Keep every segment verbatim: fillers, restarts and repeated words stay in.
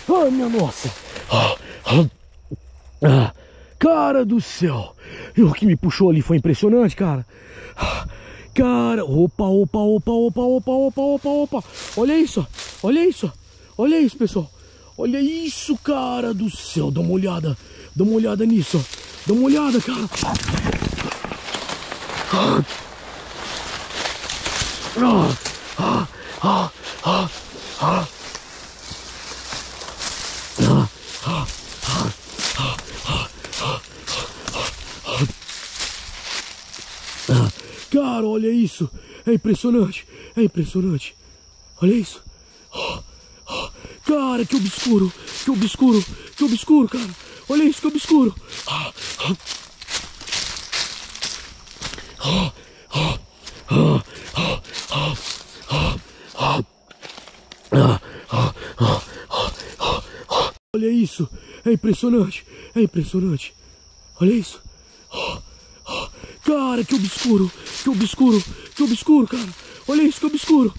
Ai, minha nossa. Ah, ah, ah, cara do céu. E o que me puxou ali foi impressionante, cara. Ah, cara, opa, opa, opa, opa, opa, opa, opa, opa. Olha isso, olha isso. Olha isso, pessoal. Olha isso, cara do céu. Dá uma olhada. Dá uma olhada nisso. Dá uma olhada, cara. Ah, ah, ah, ah, ah. Cara, olha isso. É impressionante. É impressionante. Olha isso. Cara, que obscuro. Que obscuro. Que obscuro, cara. Olha isso, que obscuro. Olha isso. É impressionante. É impressionante. Olha isso. Cara, que obscuro. Que obscuro. Que obscuro, cara. Olha isso, que obscuro.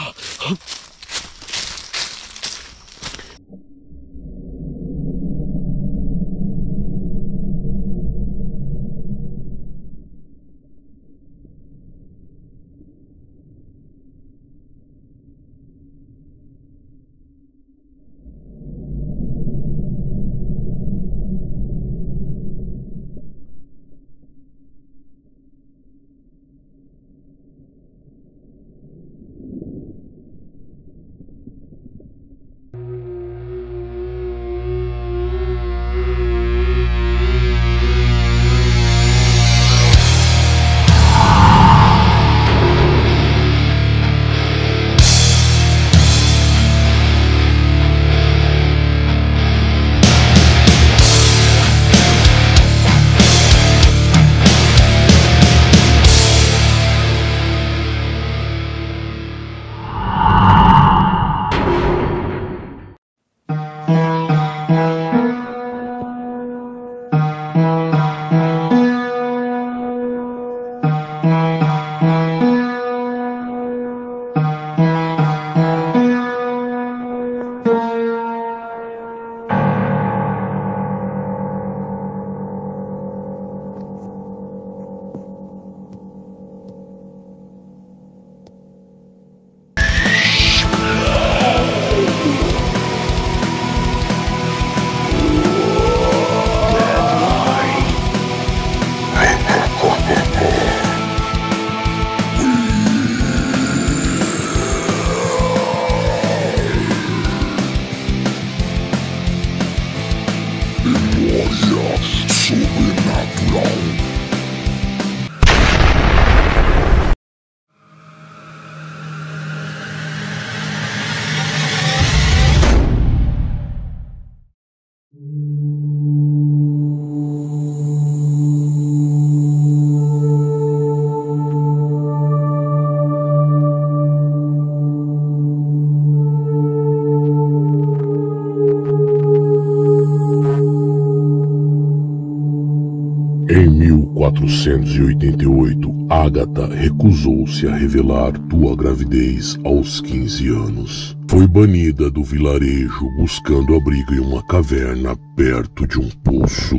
Em mil quatrocentos e oitenta e oito, Agatha recusou-se a revelar tua gravidez aos quinze anos. Foi banida do vilarejo buscando abrigo em uma caverna perto de um poço.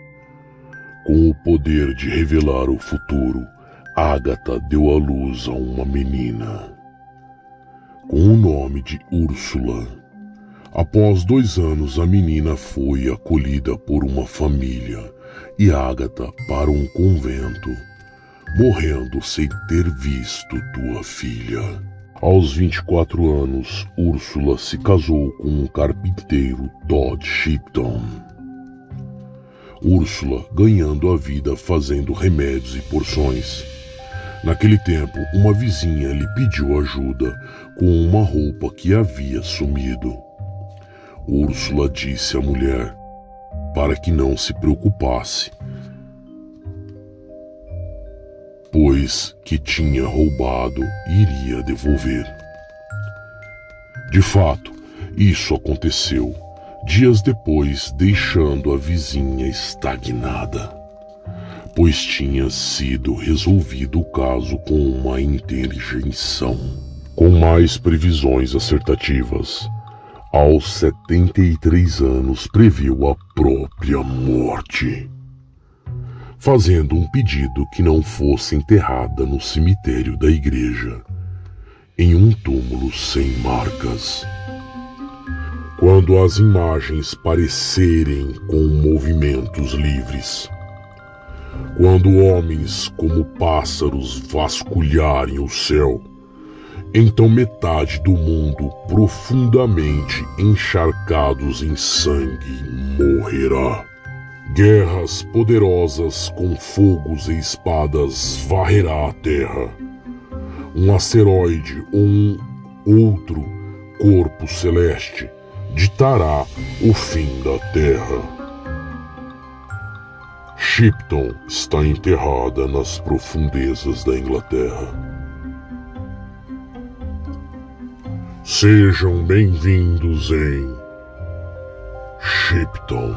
Com o poder de revelar o futuro, Agatha deu à luz a uma menina, com o nome de Úrsula. Após dois anos, a menina foi acolhida por uma família e Agatha para um convento, morrendo sem ter visto tua filha. Aos vinte e quatro anos, Úrsula se casou com um carpinteiro, Todd Shipton. Úrsula ganhando a vida fazendo remédios e porções. Naquele tempo, uma vizinha lhe pediu ajuda com uma roupa que havia sumido. Úrsula disse à mulher para que não se preocupasse, pois que tinha roubado e iria devolver. De fato, isso aconteceu, dias depois, deixando a vizinha estagnada, pois tinha sido resolvido o caso com uma interjeição. Com mais previsões acertativas, aos setenta e três anos, previu a própria morte, fazendo um pedido que não fosse enterrada no cemitério da igreja, em um túmulo sem marcas. Quando as imagens parecerem com movimentos livres, quando homens como pássaros vasculharem o céu, então metade do mundo, profundamente encharcados em sangue, morrerá. Guerras poderosas com fogos e espadas varrerá a terra. Um asteroide ou um outro corpo celeste ditará o fim da Terra. Shipton está enterrada nas profundezas da Inglaterra. Sejam bem-vindos em Shipton.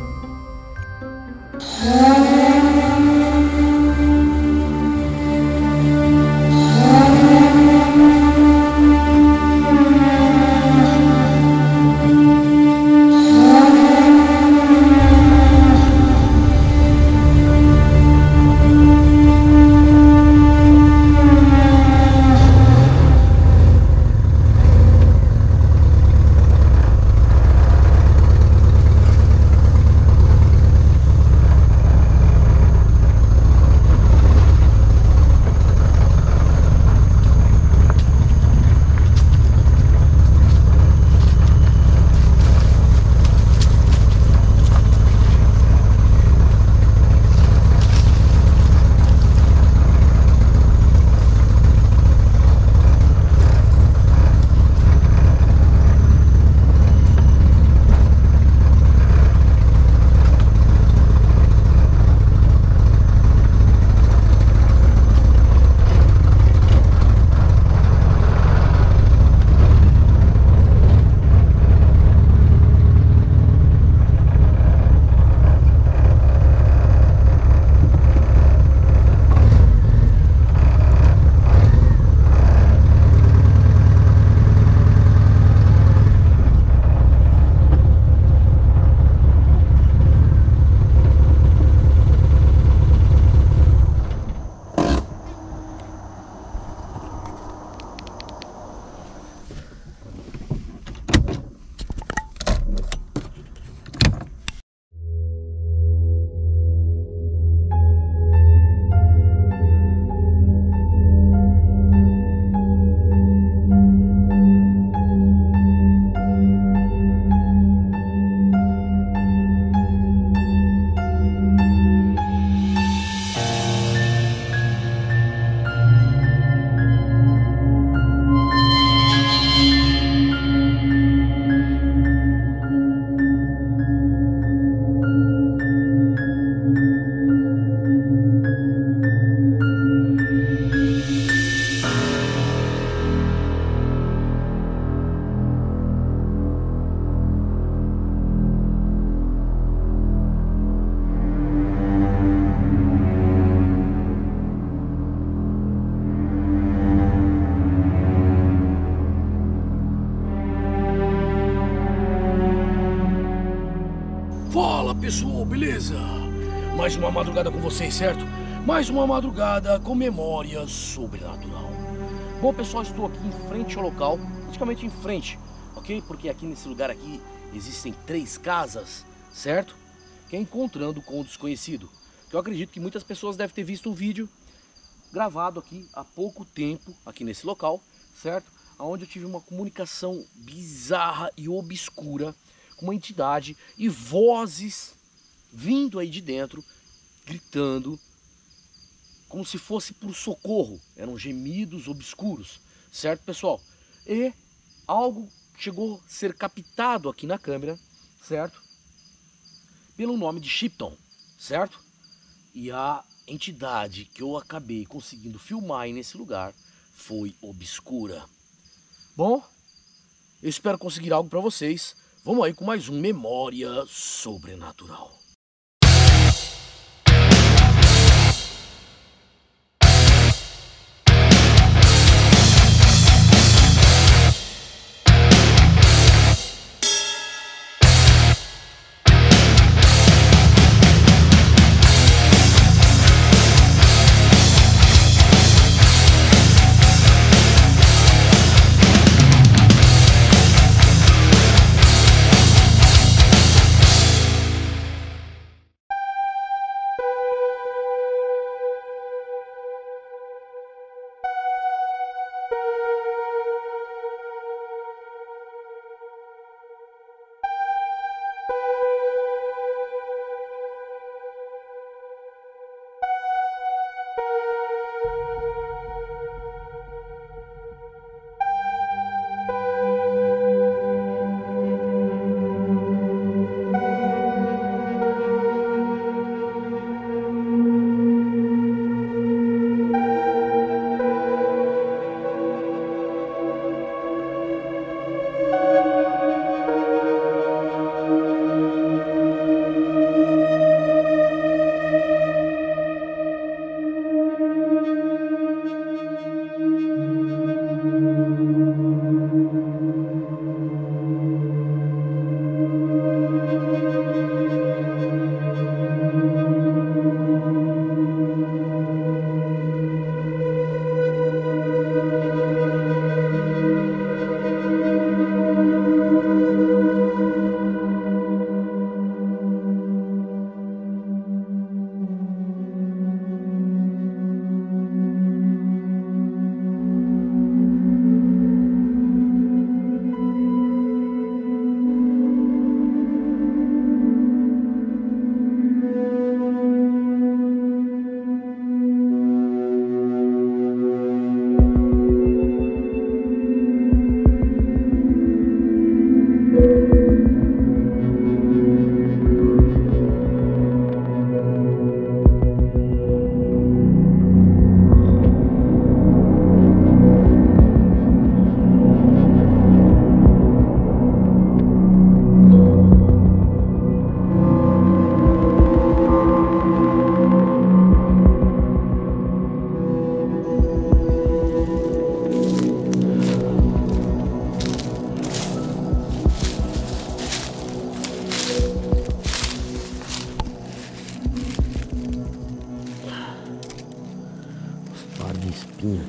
Fala pessoal, beleza? Mais uma madrugada com vocês, certo? Mais uma madrugada com memória sobrenatural. Bom pessoal, estou aqui em frente ao local, praticamente em frente, ok? Porque aqui nesse lugar aqui existem três casas, certo? Que é Encontrando com o Desconhecido. Que eu acredito que muitas pessoas devem ter visto um vídeo gravado aqui há pouco tempo, aqui nesse local, certo? Onde eu tive uma comunicação bizarra e obscura com uma entidade e vozes vindo aí de dentro, gritando, como se fosse por socorro. Eram gemidos obscuros, certo pessoal? E algo chegou a ser captado aqui na câmera, certo? Pelo nome de Shipton, certo? E a entidade que eu acabei conseguindo filmar aí nesse lugar foi obscura. Bom, eu espero conseguir algo para vocês. Vamos aí com mais um Memória Sobrenatural.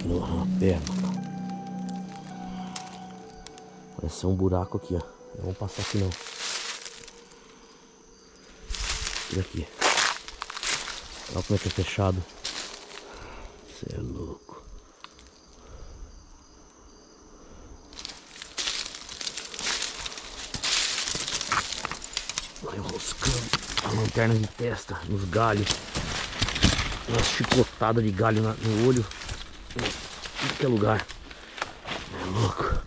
aqui no, na perna. Parece ser um buraco aqui, ó. Não vamos passar aqui não. Por aqui. Olha como é que é fechado. Você é louco. Vai enroscando a lanterna de testa nos galhos. Uma chicotada de galho na, no olho. Em qualquer lugar. É louco.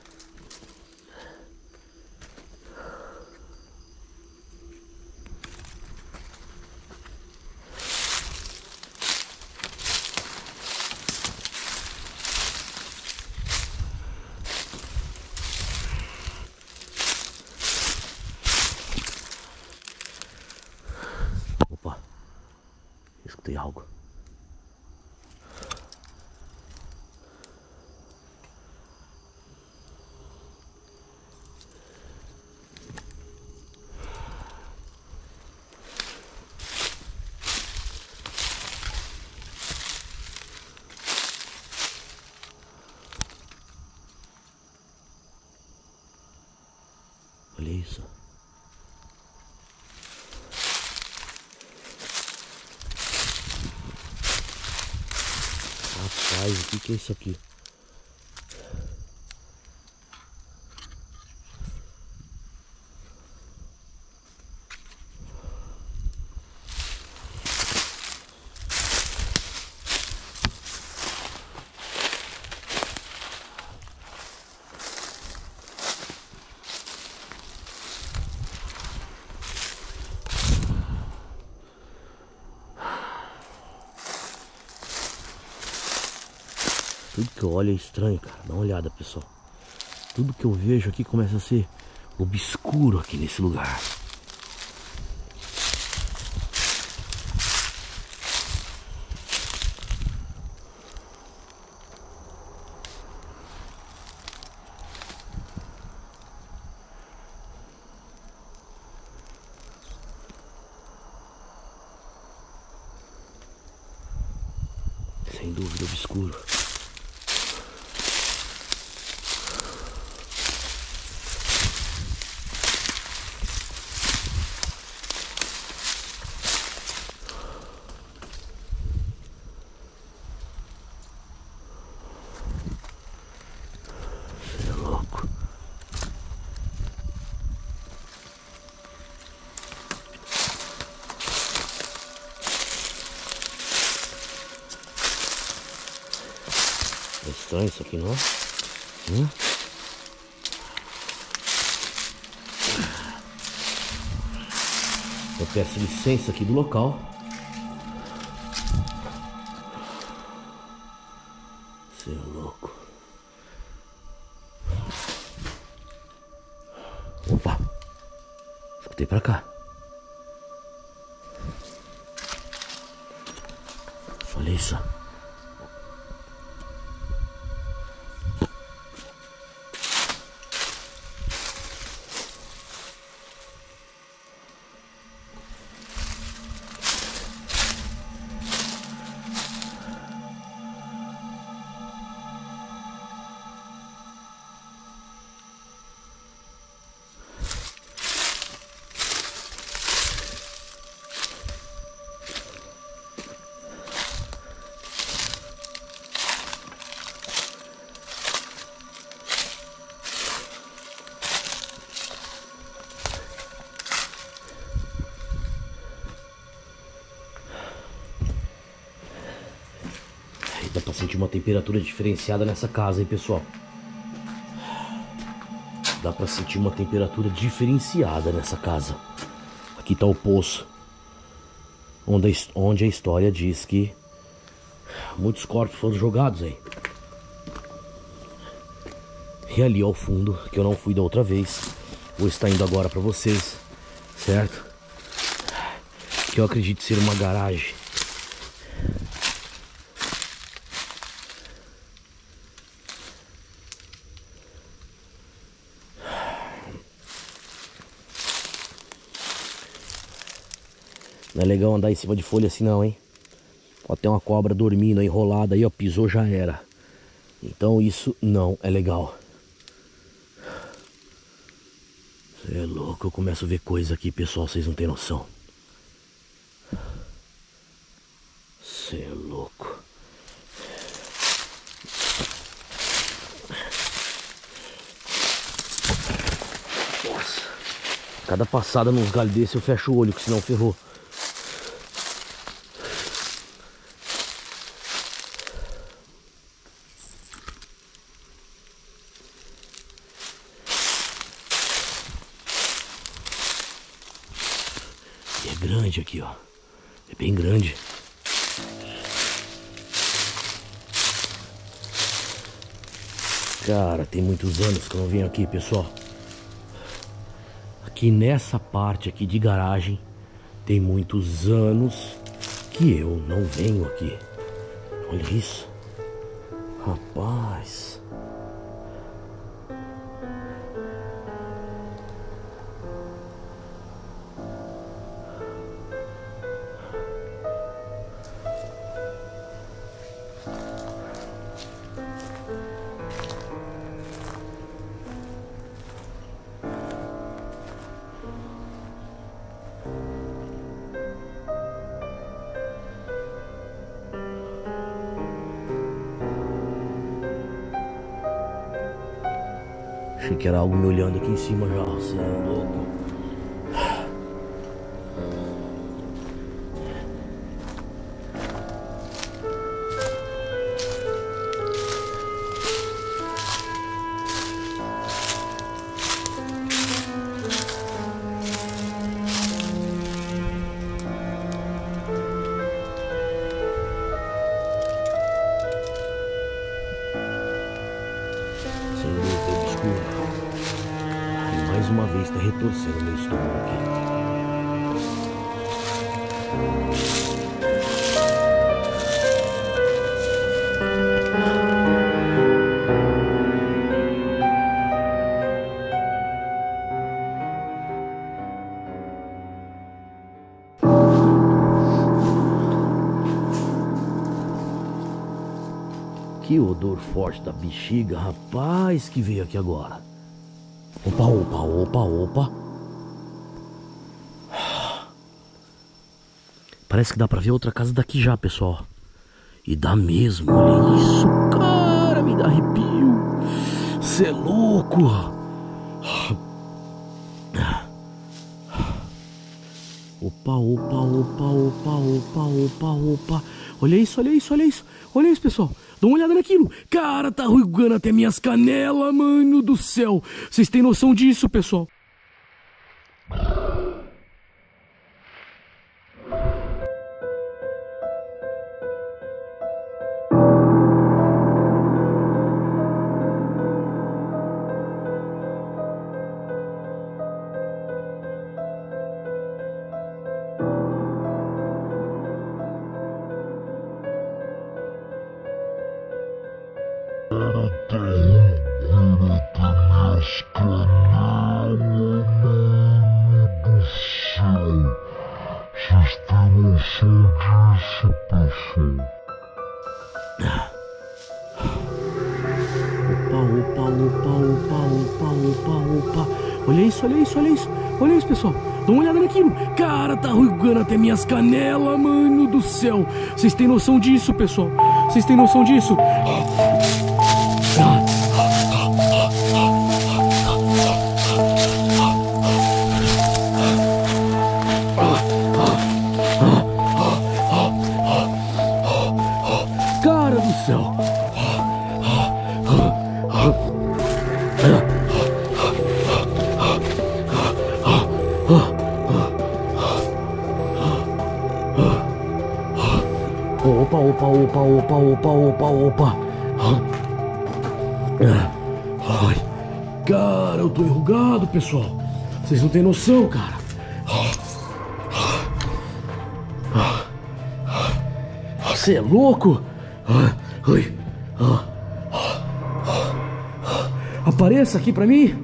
Opa, escutei algo. Olha isso. Rapaz, o que que é isso aqui? Tudo que eu olho é estranho, cara. Dá uma olhada, pessoal. Tudo que eu vejo aqui começa a ser obscuro aqui nesse lugar. Sem dúvida, obscuro. Você é louco. É estranho isso aqui, não é? Hum? Eu peço licença aqui do local. Você é louco. Opa! Escutei pra cá. Olha isso. Dá pra sentir uma temperatura diferenciada nessa casa, hein, pessoal? Dá pra sentir uma temperatura diferenciada nessa casa. Aqui tá o poço, onde a, onde a história diz que muitos corpos foram jogados aí. E ali ao fundo, que eu não fui da outra vez, vou estar indo agora pra vocês, certo? Que eu acredito ser uma garagem. Não é legal andar em cima de folha assim não, hein? Ó, tem uma cobra dormindo, enrolada aí, ó, pisou, já era. Então isso não é legal. Você é louco, eu começo a ver coisa aqui, pessoal, vocês não tem noção. Você é louco. Nossa. Cada passada nos galhos desse eu fecho o olho, que senão ferrou. E é grande aqui, ó. É bem grande. Cara, tem muitos anos que eu não venho aqui, pessoal. Aqui nessa parte aqui de garagem, tem muitos anos que eu não venho aqui. Olha isso. Rapaz. Achei que era algo me olhando aqui em cima já. Você é louco. Sem dúvida obscura. E mais uma vez está retorcendo meu estômago aqui. Que odor forte da bexiga, rapaz, que veio aqui agora. Opa, opa, opa, opa. Parece que dá pra ver outra casa daqui já, pessoal. E dá mesmo, olha isso, cara, me dá arrepio. Cê é louco. Opa, opa, opa, opa, opa, opa, opa. Olha isso, olha isso, olha isso. Olha isso, pessoal. Dá uma olhada naquilo. Cara, tá arrugando até minhas canelas, mano do céu. Vocês têm noção disso, pessoal? Opa, opa, opa, opa, opa, opa. Olha isso, olha isso, olha isso. Olha isso, pessoal. Dá uma olhada naquilo. Cara, tá arrugando até minhas canelas, mano do céu. Vocês têm noção disso, pessoal? Vocês têm noção disso? Cara do céu. Opa, opa, opa, opa, opa, opa, opa. Ai, cara, eu tô enrugado, pessoal. Vocês não têm noção, cara. Você é louco? Ai, apareça aqui pra mim.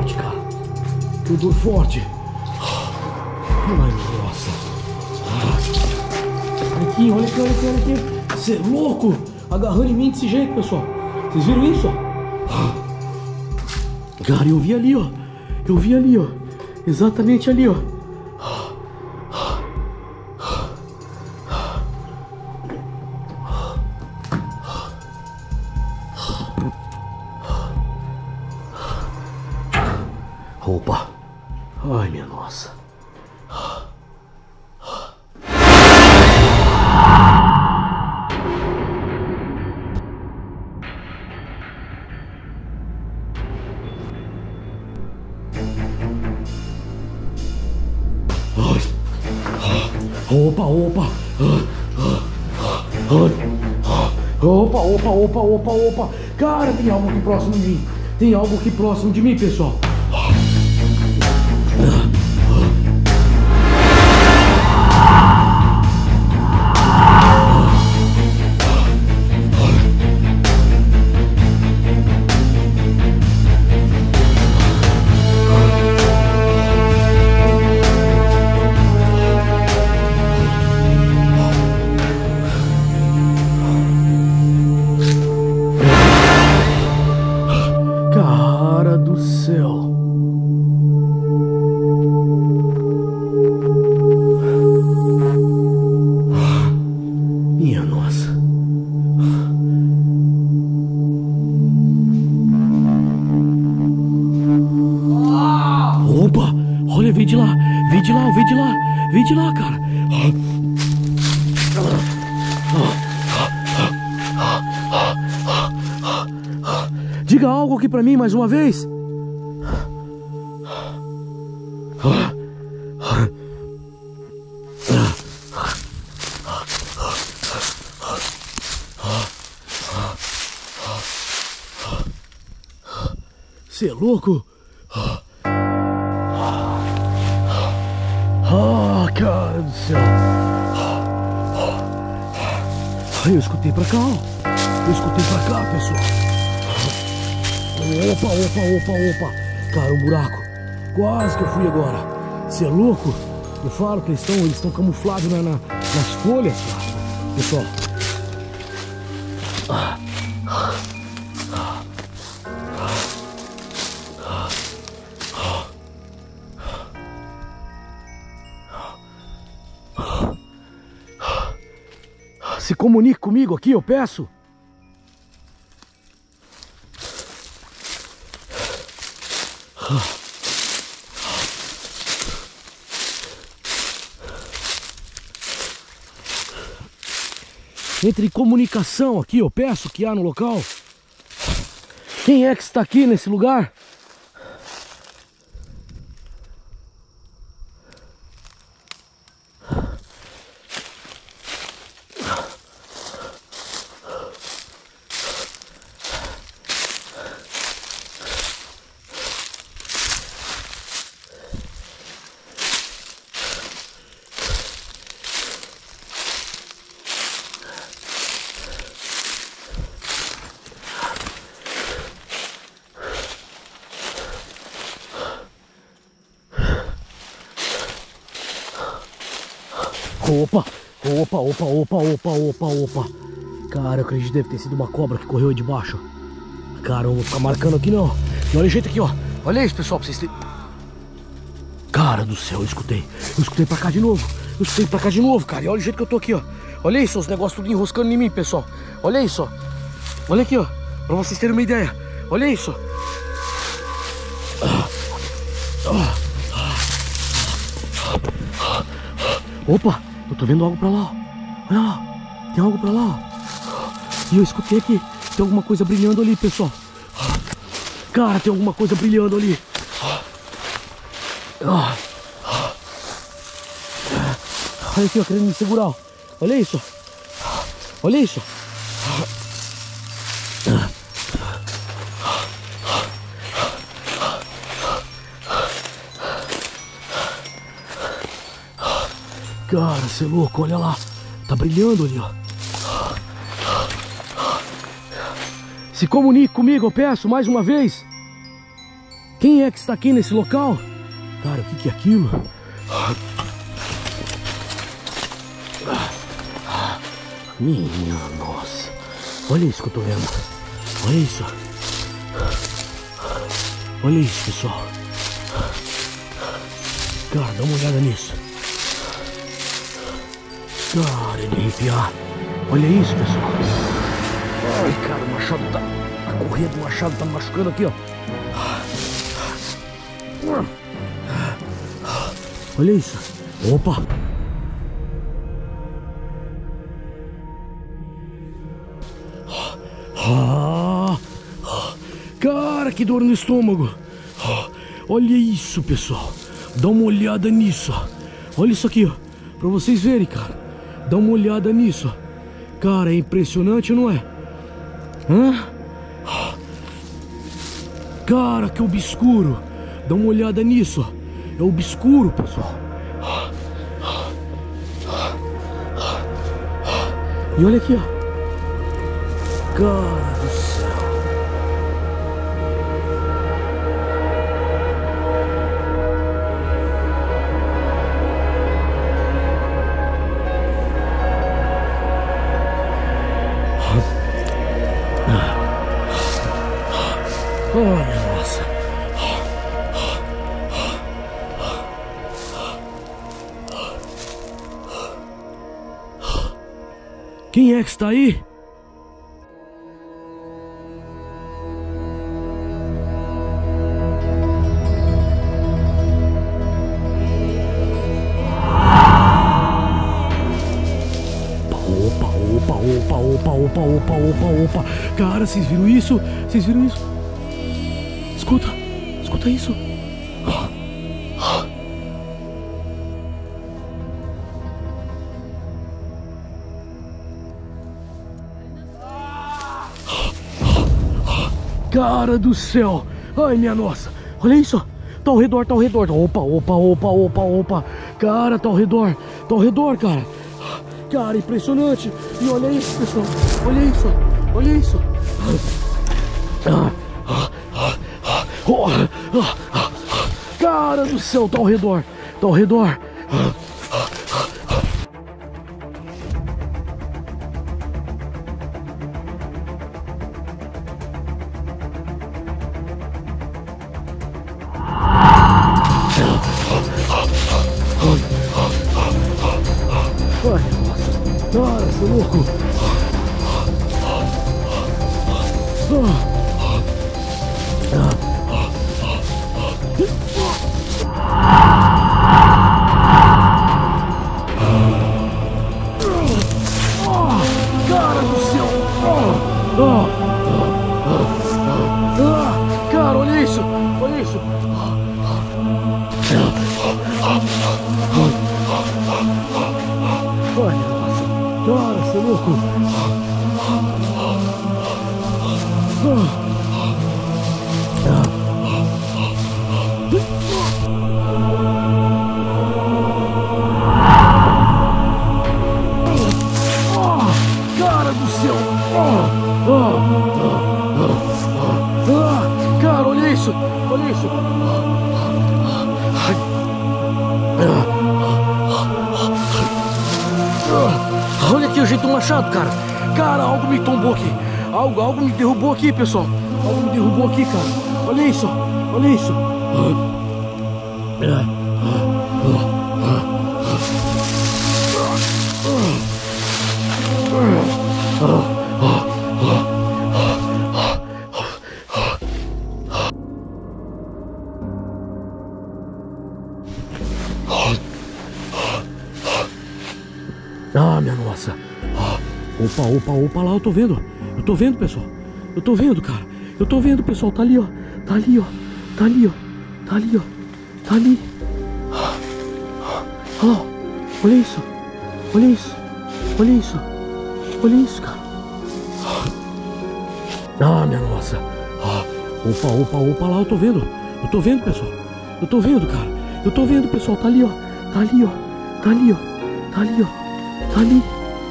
forte, cara. Que dor forte. Ai, nossa. Olha aqui, olha aqui, olha aqui, olha aqui. Você é louco? Agarrando em mim desse jeito, pessoal. Vocês viram isso? Cara, eu vi ali, ó. Eu vi ali, ó. Exatamente ali, ó. Opa. Ai, minha nossa. Opa, opa. Opa, opa, opa, opa, opa. Cara, tem algo aqui próximo de mim. Tem algo aqui próximo de mim, pessoal. Cara do céu. Minha nossa. Opa! Olha, vem de lá, vem de lá, vem de lá, vem de lá, cara. Diga algo aqui pra mim mais uma vez. Você é louco? Ah, cara do céu. Eu escutei pra cá, ó. Eu escutei pra cá, pessoal. Opa, opa, opa, opa. Cara, um buraco. Quase que eu fui agora. Você é louco? Eu falo que eles estão eles estão camuflados na, na, nas folhas, cara. Pessoal. Se comunique comigo aqui, eu peço. Entre em comunicação aqui, eu peço que há no local. Quem é que está aqui nesse lugar? Opa, opa, opa, opa, opa, opa, opa. Cara, eu acredito que deve ter sido uma cobra que correu aí de baixo. Cara, eu não vou ficar marcando aqui não. E olha o jeito aqui, ó. Olha isso, pessoal, pra vocês terem... Cara do céu, eu escutei. Eu escutei pra cá de novo. Eu escutei pra cá de novo, cara. E olha o jeito que eu tô aqui, ó. Olha isso, os negócios tudo enroscando em mim, pessoal. Olha isso, ó. Olha aqui, ó. Pra vocês terem uma ideia. Olha isso. Opa, eu tô vendo algo pra lá, ó. Olha lá, tem algo pra lá, ó. E eu escutei aqui. Tem alguma coisa brilhando ali, pessoal. Cara, tem alguma coisa brilhando ali. Olha aqui, ó, querendo me segurar, ó. Olha isso. Olha isso. Cara, você é louco, olha lá. Tá brilhando ali, ó. Se comunique comigo, eu peço, mais uma vez. Quem é que está aqui nesse local? Cara, o que, que é aquilo? Minha nossa. Olha isso que eu tô vendo. Olha isso. Olha isso, pessoal. Cara, dá uma olhada nisso. Cara, ele arrepiar. Olha isso, pessoal. Ai, cara, o machado tá... A correia do machado tá machucando aqui, ó. Olha isso. Opa. Ah, cara, que dor no estômago. Olha isso, pessoal. Dá uma olhada nisso. Olha isso aqui, ó. Pra vocês verem, cara. Dá uma olhada nisso. Cara, é impressionante, não é? Hã? Cara, que obscuro. Dá uma olhada nisso. É obscuro, pessoal. E olha aqui, ó. Cara do céu. Olha, nossa. Quem é que está aí? Opa, opa, opa, opa, opa, opa, opa. Cara, vocês viram isso? Vocês viram isso? Escuta, escuta isso. Cara do céu. Ai, minha nossa. Olha isso. Tá ao redor, tá ao redor. Opa, opa, opa, opa, opa. Cara, tá ao redor. Tá ao redor, cara. Cara, impressionante. E olha isso, pessoal. Olha isso. Olha isso. Cara do céu, tá ao redor. Tá ao redor. Cara, seu louco! Cara do céu! Cara, olha isso! Olha isso! Olha! Cara, seu louco! Cara do céu! Cara, olha isso! Olha isso! Olha aqui o jeito do machado, cara. Cara, algo me tombou aqui. Algo, algo me derrubou aqui, pessoal. Algo me derrubou aqui, cara. Olha isso. Olha isso. Ah, minha nossa. Opa, opa, opa, lá eu tô vendo. Eu tô vendo, pessoal. Eu tô vendo, cara. Eu tô vendo, pessoal. Tá ali, ó. Tá ali, ó. Tá ali, ó. Tá ali, ó. Tá ali. Ó, olha isso. Olha isso. Olha isso. Olha isso, cara. Ah, minha nossa. Opa, opa, opa, lá eu tô vendo. Eu tô vendo, pessoal. Eu tô vendo, cara. Eu tô vendo, pessoal. Tá ali, ó. Tá ali, ó. Tá ali, ó. Tá ali, ó. Tá ali.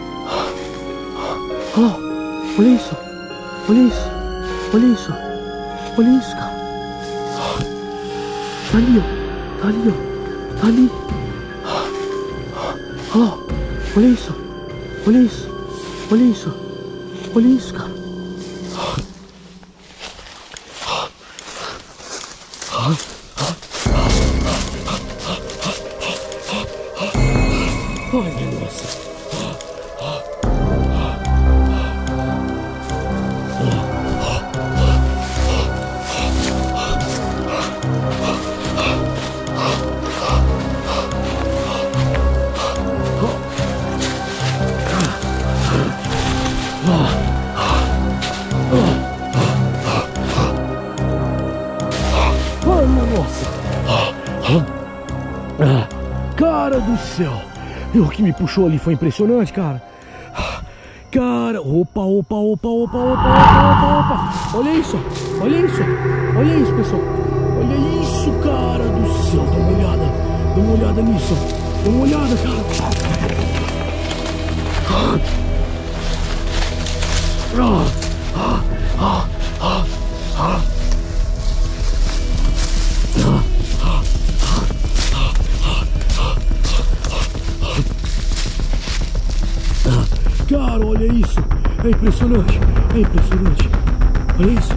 Ó, olha isso. Olha isso. Olha isso. Olha isso, cara. Tá ali, ó. Tá ali, ó. Tá ali. Olha lá. Olha isso. Olha isso. Olha isso. Olha isso, cara. Ai, minha nossa. Cara do céu, o que me puxou ali foi impressionante, cara. Cara, opa, opa, opa, opa, opa, opa, opa. Olha isso, olha isso, olha isso, pessoal. Olha isso, cara do céu. Dá uma olhada, dá uma olhada nisso. Dá uma olhada, cara. Ah, ah, ah, ah. Cara, olha isso. É impressionante. É impressionante. Olha isso.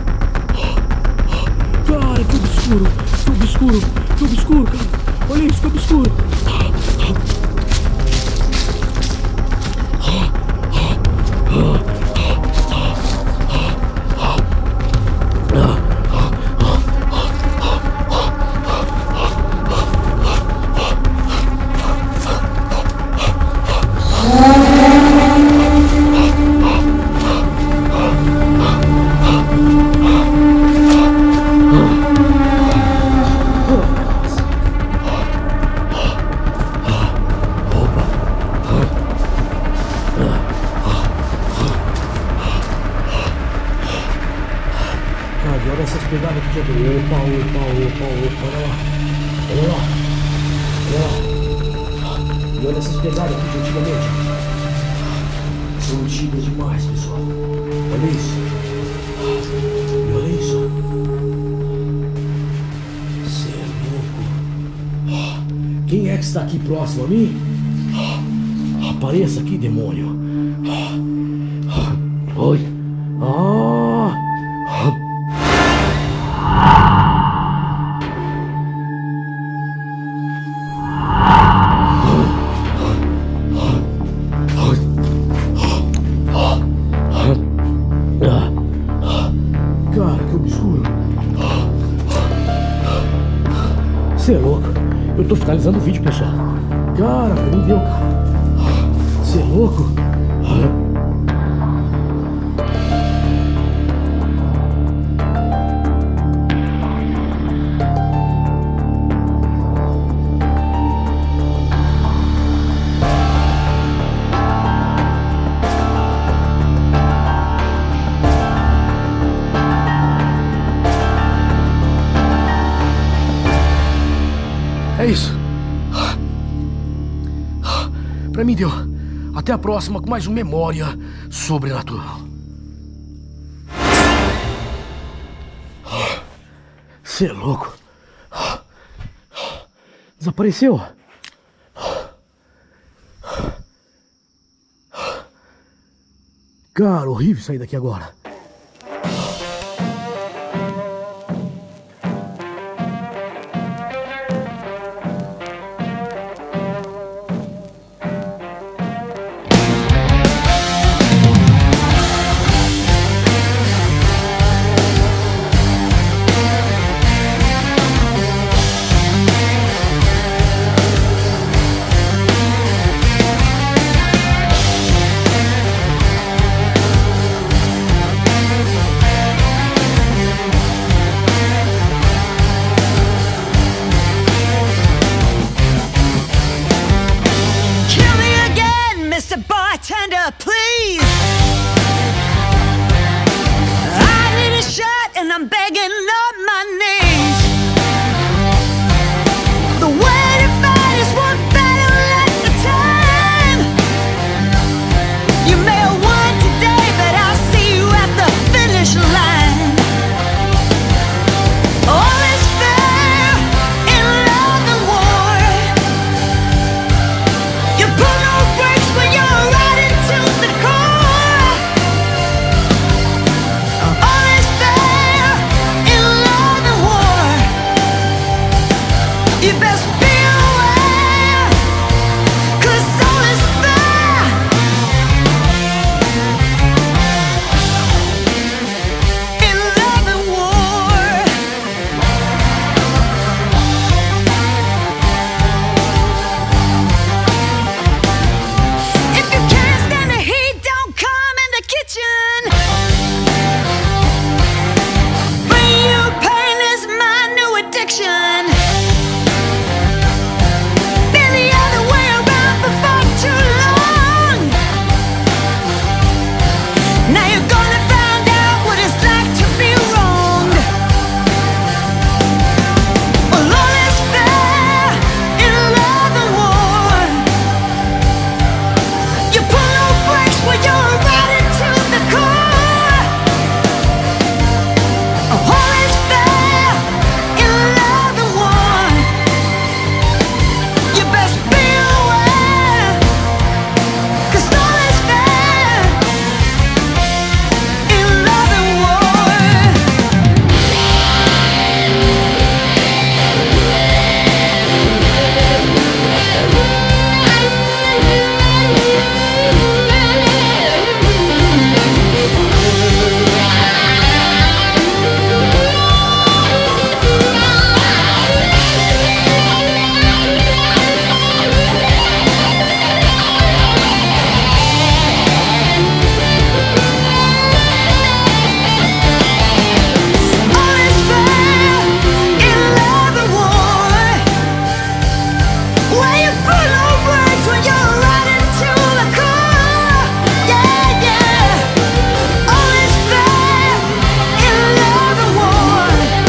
Cara, que obscuro. Que obscuro. Que obscuro, cara. Olha isso, que obscuro. Olha essas pegadas aqui de abrir. Opa, opa, opa, opa, olha lá. Olha lá. Olha lá. E olha essas pegadas aqui de antigamente. São antigas demais, pessoal. Olha isso. E olha isso. Você é louco. Quem é que está aqui próximo a mim? Apareça aqui, demônio. Oi. Ah! Cara, que obscuro. Você é louco. Eu tô finalizando o vídeo, pessoal. Cara, me deu, cara. Você é louco. É isso. Pra mim deu. Até a próxima com mais um Memória Sobrenatural. Você é louco. Desapareceu. Cara, horrível sair daqui agora. You best be aware, 'cause all is fair in love and war. If you can't stand the heat, don't come in the kitchen. Bring you pain is my new addiction. Been the other way around for far too long. Now you're gonna find out what it's like to be wrong. Well, all is fair in love and war. You pull no brakes when you're riding to the core. All is fair in love and war. You best be aware, 'cause all is fair in love and war. All is fair in love and war. Where you pull no brakes when you're riding to the core. Yeah, yeah. All is fair in love and war.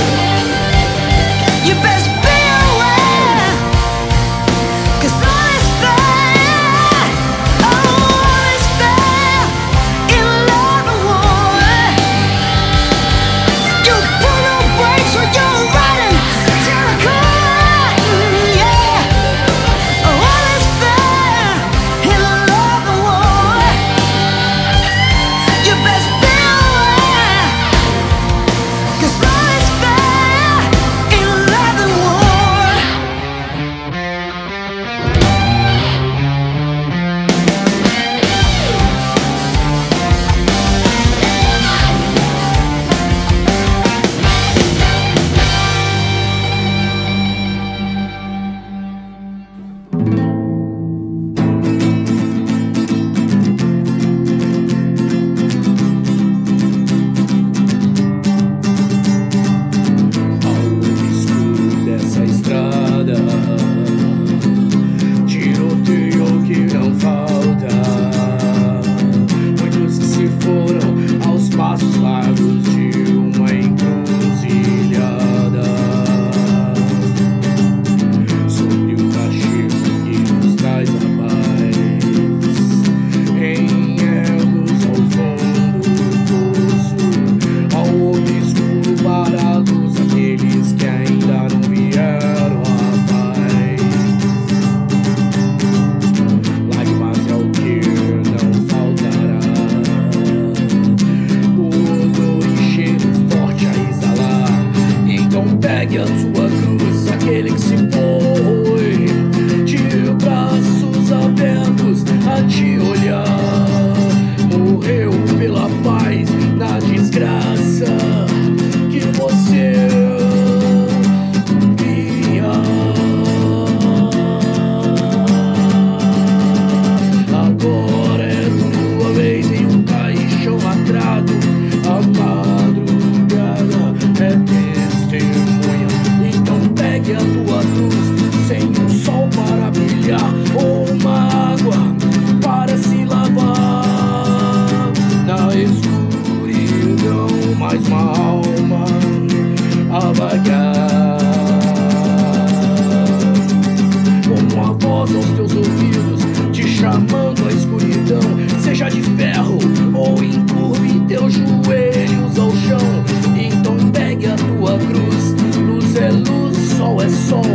You best be aware, 'cause all is fair. All is fair in love and war. You pull no brakes when you're riding to the core. Yeah. All is fair in love and war. You best be aware, 'cause all is fair in love and war. Ao escuro dessa estrada, tiroteio que não falta. Muitos que se foram aos passos largos de uma encruzilhada. Sobre o castigo que nos traz a paz, em erros ao fundo do poço, ao obscuro para a luz, aqueles que ainda não vieram a paz. Lágrimas é o que não faltará, o odor e cheiro forte a exalar. Então pegue a sua cruz, aquele que se foi, de braços abertos a te olhar. Morreu pela paz na desgraça que você via. Agora é tua vez em um caixão lacrado. A madrugada é testemunha. Então pegue a tua cruz, sem um sol para brilhar ou uma água para se lavar. Na escuridão, mais uma alma a vagar. Com a voz aos teus ouvidos, te chamando à escuridão. Seja de ferro ou encurve teus joelhos ao chão. Então pegue a tua cruz. Luz é luz, sol é sol.